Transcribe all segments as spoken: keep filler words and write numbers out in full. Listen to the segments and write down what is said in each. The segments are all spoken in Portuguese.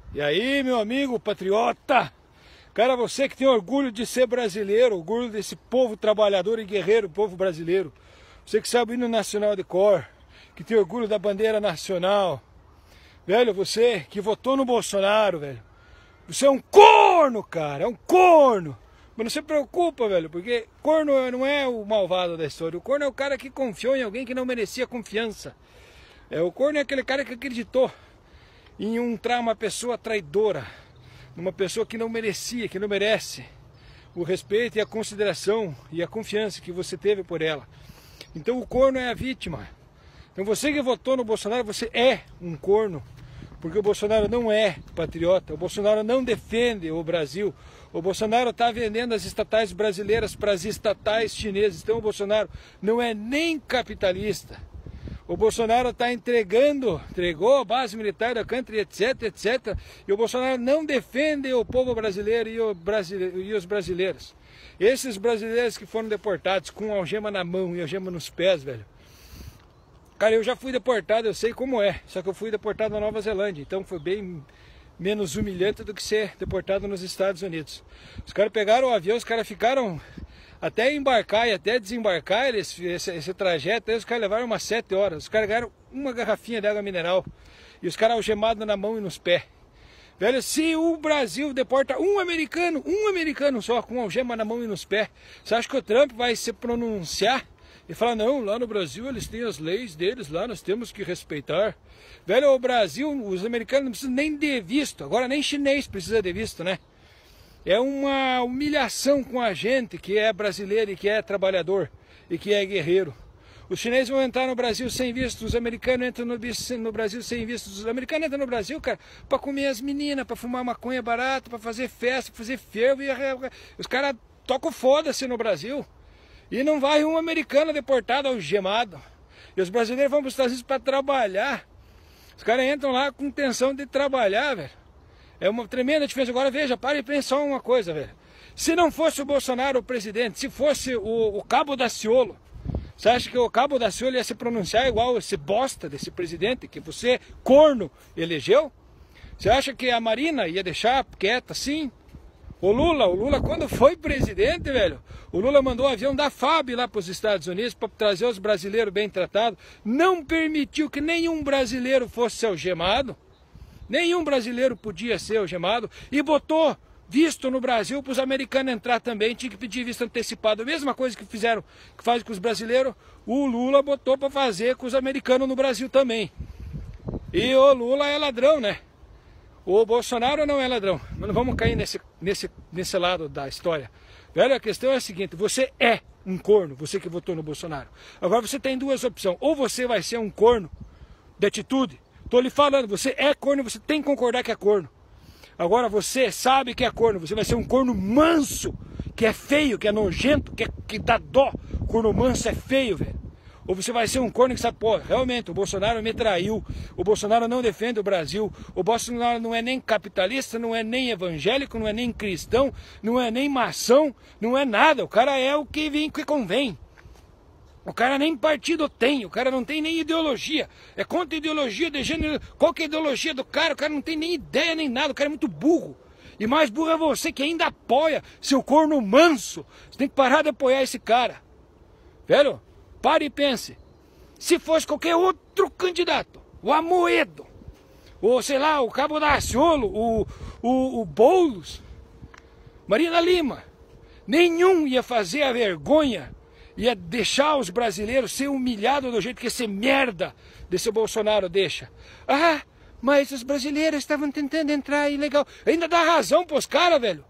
E aí, meu amigo patriota? Cara, você que tem orgulho de ser brasileiro, orgulho desse povo trabalhador e guerreiro, povo brasileiro. Você que sabe o hino nacional de cor, que tem orgulho da bandeira nacional. Velho, você que votou no Bolsonaro, velho. Você é um corno, cara, é um corno. Mas não se preocupa, velho, porque corno não é o malvado da história. O corno é o cara que confiou em alguém que não merecia confiança. É, o corno é aquele cara que acreditou em um, uma pessoa traidora, uma pessoa que não merecia, que não merece o respeito e a consideração e a confiança que você teve por ela. Então o corno é a vítima. Então você que votou no Bolsonaro, você é um corno, porque o Bolsonaro não é patriota, o Bolsonaro não defende o Brasil, o Bolsonaro está vendendo as estatais brasileiras para as estatais chinesas, então o Bolsonaro não é nem capitalista. O Bolsonaro está entregando, entregou a base militar da country, etc, etc. E o Bolsonaro não defende o povo brasileiro e, o brasileiro e os brasileiros. Esses brasileiros que foram deportados com algema na mão e algema nos pés, velho. Cara, eu já fui deportado, eu sei como é. Só que eu fui deportado na Nova Zelândia, então foi bem menos humilhante do que ser deportado nos Estados Unidos. Os caras pegaram o avião, os caras ficaram... Até embarcar e até desembarcar esse, esse, esse trajeto, aí os caras levaram umas sete horas. Os caras ganharam uma garrafinha de água mineral. E os caras algemados na mão e nos pés. Velho, se o Brasil deporta um americano, um americano só, com algema na mão e nos pés, você acha que o Trump vai se pronunciar e falar, não, lá no Brasil eles têm as leis deles, lá nós temos que respeitar. Velho, o Brasil, os americanos não precisam nem de visto. Agora nem chinês precisa de visto, né? É uma humilhação com a gente que é brasileiro e que é trabalhador e que é guerreiro. Os chineses vão entrar no Brasil sem visto, os americanos entram no, no Brasil sem visto. Os americanos entram no Brasil, cara, para comer as meninas, para fumar maconha barato, para fazer festa, para fazer fervo. E os caras tocam foda-se no Brasil. E não vai um americano deportado algemado. E os brasileiros vão para os Estados Unidos para trabalhar. Os caras entram lá com intenção de trabalhar, velho. É uma tremenda diferença. Agora veja, pare e pense só uma coisa, velho. Se não fosse o Bolsonaro o presidente, se fosse o, o Cabo Daciolo, você acha que o Cabo Daciolo ia se pronunciar igual esse bosta desse presidente que você, corno, elegeu? Você acha que a Marina ia deixar quieta assim? O Lula, o Lula quando foi presidente, velho, o Lula mandou um avião da F A B lá para os Estados Unidos para trazer os brasileiros bem tratados. Não permitiu que nenhum brasileiro fosse algemado. Nenhum brasileiro podia ser algemado e botou visto no Brasil para os americanos entrar também, tinha que pedir visto antecipado. A mesma coisa que fizeram, que faz com os brasileiros, o Lula botou para fazer com os americanos no Brasil também. E o Lula é ladrão, né? O Bolsonaro não é ladrão. Mas não vamos cair nesse, nesse, nesse lado da história. Velho, a questão é a seguinte, você é um corno, você que votou no Bolsonaro. Agora você tem duas opções, ou você vai ser um corno de atitude. Estou lhe falando, você é corno, você tem que concordar que é corno. Agora você sabe que é corno, você vai ser um corno manso, que é feio, que é nojento, que, é, que dá dó. Corno manso é feio, velho. Ou você vai ser um corno que sabe, pô, realmente o Bolsonaro me traiu, o Bolsonaro não defende o Brasil, o Bolsonaro não é nem capitalista, não é nem evangélico, não é nem cristão, não é nem maçom, não é nada. O cara é o que vem, que convém. O cara nem partido tem, o cara não tem nem ideologia. É contra ideologia de gênero. Qual que é a ideologia do cara? O cara não tem nem ideia nem nada, o cara é muito burro. E mais burro é você que ainda apoia seu corno manso. Você tem que parar de apoiar esse cara. Velho, pare e pense. Se fosse qualquer outro candidato, o Amoedo, ou sei lá, o Cabo Daciolo, o, o, o Boulos, Marina Lima, nenhum ia fazer a vergonha, ia deixar os brasileiros ser humilhados do jeito que esse merda desse Bolsonaro deixa. Ah, mas os brasileiros estavam tentando entrar ilegal. Ainda dá razão pros caras, velho.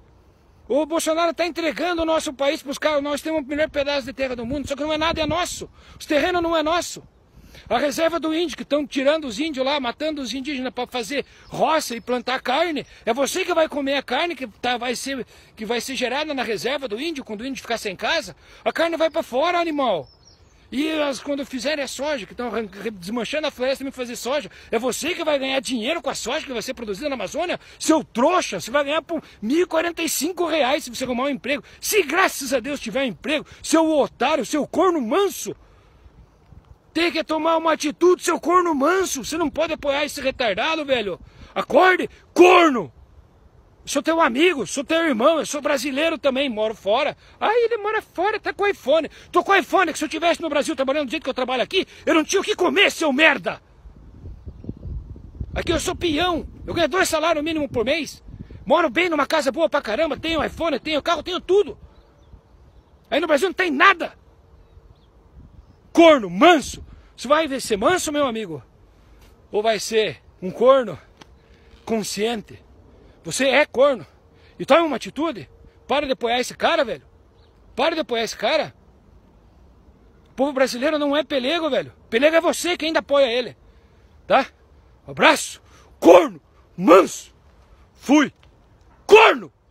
O Bolsonaro está entregando o nosso país pros caras. Nós temos o melhor pedaço de terra do mundo, só que não é nada, é nosso. Os terrenos não é nosso. A reserva do índio, que estão tirando os índios lá, matando os indígenas para fazer roça e plantar carne, é você que vai comer a carne que, tá, vai ser, que vai ser gerada na reserva do índio, quando o índio ficar sem casa. A carne vai para fora, animal. E as, quando fizerem a soja, que estão desmanchando a floresta para fazer soja, é você que vai ganhar dinheiro com a soja que vai ser produzida na Amazônia? Seu trouxa, você vai ganhar por mil e quarenta e cinco reais se você arrumar um emprego. Se graças a Deus tiver um emprego, seu otário, seu corno manso. ter que tomar uma atitude, seu corno manso. Você não pode apoiar esse retardado, velho. Acorde, corno! Sou teu amigo, sou teu irmão, eu sou brasileiro também, moro fora. Ah, ele mora fora, tá com iPhone. Tô com iPhone, que se eu estivesse no Brasil trabalhando do jeito que eu trabalho aqui, eu não tinha o que comer, seu merda! Aqui eu sou peão, eu ganho dois salários mínimos por mês. Moro bem numa casa boa pra caramba, tenho iPhone, tenho carro, tenho tudo. Aí no Brasil não tem nada. Corno, manso. Você vai ser manso, meu amigo? Ou vai ser um corno consciente? Você é corno. E toma uma atitude. Para de apoiar esse cara, velho. Para de apoiar esse cara. O povo brasileiro não é pelego, velho. Pelego é você que ainda apoia ele. Tá? Um abraço. Corno. Manso. Fui. Corno.